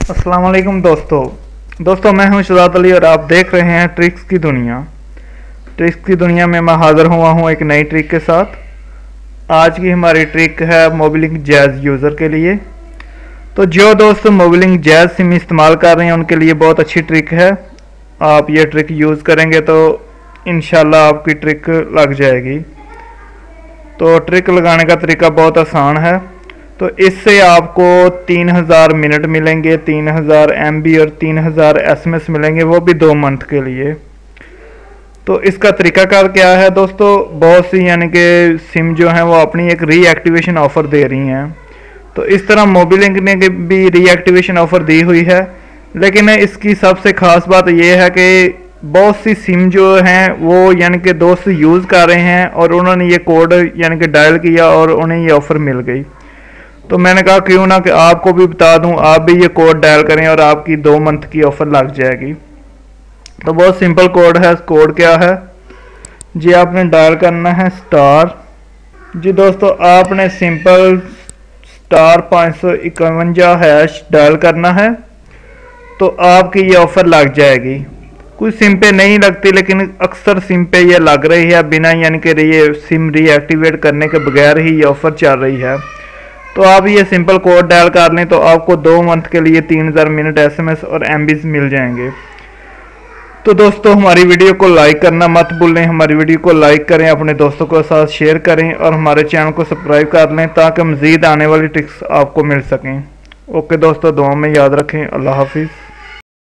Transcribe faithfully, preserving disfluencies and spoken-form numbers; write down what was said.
अस्सलाम वालेकुम दोस्तों दोस्तों मैं हूं शुजात अली और आप देख रहे हैं ट्रिक्स की दुनिया। ट्रिक्स की दुनिया में मैं हाज़िर हुआ हूं एक नई ट्रिक के साथ। आज की हमारी ट्रिक है मोबिलिंक जैज़ यूज़र के लिए। तो जो दोस्त मोबिलिंक जैज़ सिम इस्तेमाल कर रहे हैं उनके लिए बहुत अच्छी ट्रिक है। आप ये ट्रिक यूज़ करेंगे तो इंशाल्लाह आपकी ट्रिक लग जाएगी। तो ट्रिक लगाने का तरीका बहुत आसान है। तो इससे आपको तीन हज़ार मिनट मिलेंगे, तीन हज़ार एम बी और तीन हज़ार एस एम एस मिलेंगे, वो भी दो मंथ के लिए। तो इसका तरीकाकार क्या है दोस्तों, बहुत सी यानी कि सिम जो हैं वो अपनी एक रीएक्टिवेशन ऑफ़र दे रही हैं। तो इस तरह मोबिलिंक ने भी रीएक्टिवेशन ऑफ़र दी हुई है, लेकिन इसकी सबसे ख़ास बात यह है कि बहुत सी सिम जो हैं वो यानी कि दोस्त यूज़ कर रहे हैं और उन्होंने ये कोड यानी कि डायल किया और उन्हें ये ऑफ़र मिल गई। तो मैंने कहा क्यों ना कि आपको भी बता दूं, आप भी ये कोड डायल करें और आपकी दो मंथ की ऑफ़र लग जाएगी। तो बहुत सिंपल कोड है। कोड क्या है जी, आपने डायल करना है स्टार जी दोस्तों, आपने सिंपल स्टार पाँच सौ इक्यावन हैश डायल करना है तो आपकी ये ऑफ़र लग जाएगी। कुछ सिम पे नहीं लगती, लेकिन अक्सर सिम पे ये लग रही है बिना यानी कि ये सिम रीएक्टिवेट करने के बगैर ही ये ऑफ़र चल रही है। तो आप ये सिंपल कोड डायल कर लें तो आपको दो मंथ के लिए तीन हज़ार मिनट एसएमएस और एमबीज मिल जाएंगे। तो दोस्तों हमारी वीडियो को लाइक करना मत भूलें। हमारी वीडियो को लाइक करें, अपने दोस्तों के साथ शेयर करें और हमारे चैनल को सब्सक्राइब कर लें ताकि मज़ीद आने वाली टिप्स आपको मिल सकें। ओके दोस्तों, दुआ में याद रखें। अल्लाह हाफिज़।